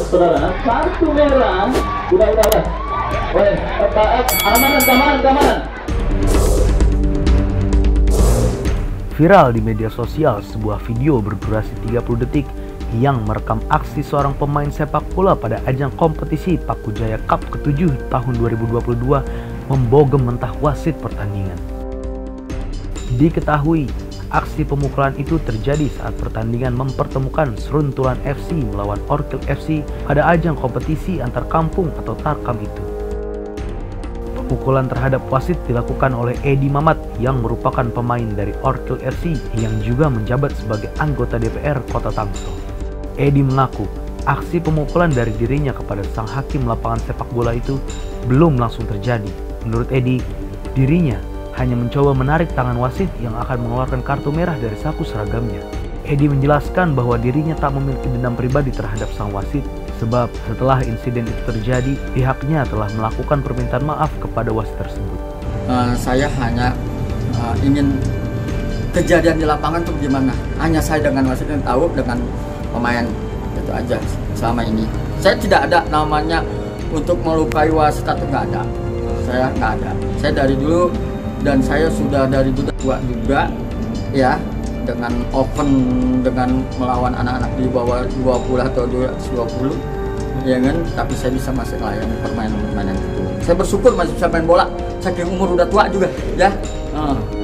saudara, kartu merah. Udah. Woi, keamanan. Viral di media sosial sebuah video berdurasi 30 detik yang merekam aksi seorang pemain sepak bola pada ajang kompetisi Paku Jaya Cup ke-7 tahun 2022 membogem mentah wasit pertandingan. Diketahui, aksi pemukulan itu terjadi saat pertandingan mempertemukan Seruntulan FC melawan Orkil FC pada ajang kompetisi antar kampung atau Tarkam itu. Pemukulan terhadap wasit dilakukan oleh Edi Mamat yang merupakan pemain dari Orkil FC yang juga menjabat sebagai anggota DPR Kota Tangsel. Edi mengaku aksi pemukulan dari dirinya kepada sang hakim lapangan sepak bola itu belum langsung terjadi. Menurut Edi, dirinya hanya mencoba menarik tangan wasit yang akan mengeluarkan kartu merah dari saku seragamnya. Edi menjelaskan bahwa dirinya tak memiliki dendam pribadi terhadap sang wasit, sebab setelah insiden itu terjadi, pihaknya telah melakukan permintaan maaf kepada wasit tersebut. Saya hanya ingin kejadian di lapangan itu gimana. Hanya saya dengan wasit yang tahu, dengan pemain, itu aja selama ini. Saya tidak ada namanya untuk melukai wasit atau nggak ada. Saya nggak ada. Saya dari dulu dan saya sudah dari dulu tua juga, ya, dengan open, dengan melawan anak-anak di bawah 20 atau 20, ya kan, tapi saya bisa masih melayani permainan itu. Saya bersyukur masih bisa main bola, saking umur udah tua juga, ya.